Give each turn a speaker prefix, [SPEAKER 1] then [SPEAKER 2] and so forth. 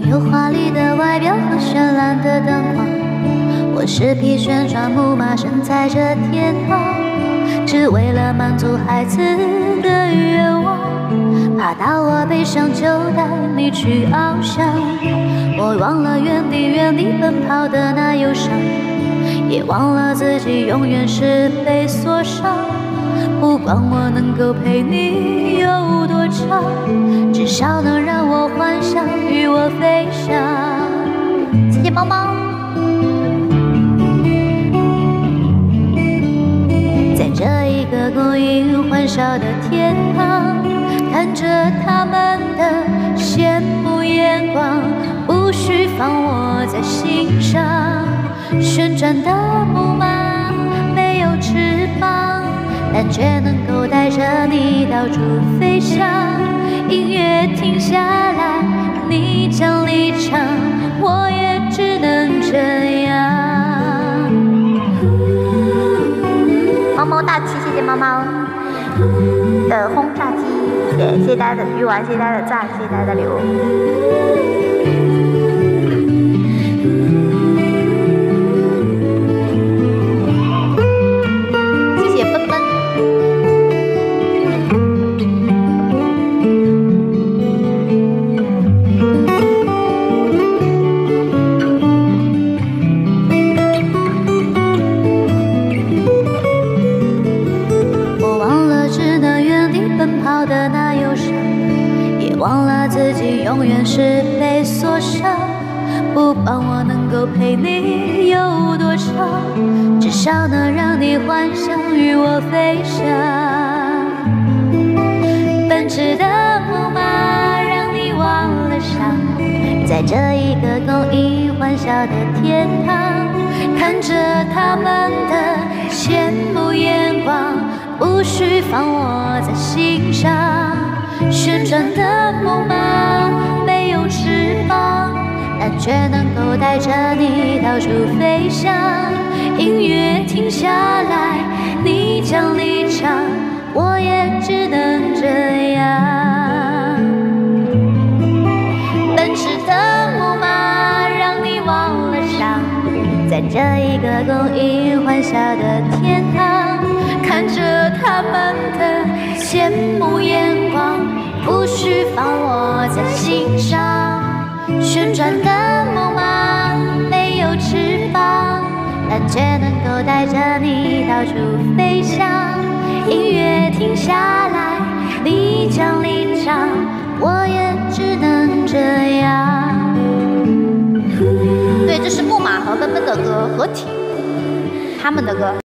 [SPEAKER 1] 有华丽的外表和绚烂的灯光，我是匹旋转木马，身在这天堂，只为了满足孩子的愿望。怕到我背上就带你去翱翔，我忘了原地奔跑的那忧伤，也忘了自己永远是被锁上。不管我能够陪你有多长，至少能让我幻想与我飞翔。谢谢猫猫。在这一个供应欢笑的天堂，看着他们的羡慕眼光，不需放我在心上。旋转的木马没有翅膀，但却能够带着你到处飞翔。音乐停下来，你将离场，我也只能这样。猫猫大气，谢谢猫猫的轰炸机，谢谢大家的鱼丸，谢谢大家的赞，谢谢大家的留。的那忧伤，也忘了自己永远是被锁上。不管我能够陪你有多长，至少能让你幻想与我飞翔。奔驰的木马让你忘了伤，在这一个供应欢笑的天堂，看着他们的羡慕眼光，不需放我在心上。旋转的木马没有翅膀，但却能够带着你到处飞翔。音乐停下来，你将离场，我也只能这样。奔驰的木马让你忘了伤，在这一个供应欢笑的天堂，看着他们的羡慕眼光，不需放我在心上。旋转的木马没有翅膀，但却能够带着你到处飞翔。音乐停下来，你将离场，我也只能这样。对，这是木马和奔奔的歌合体，他们的歌。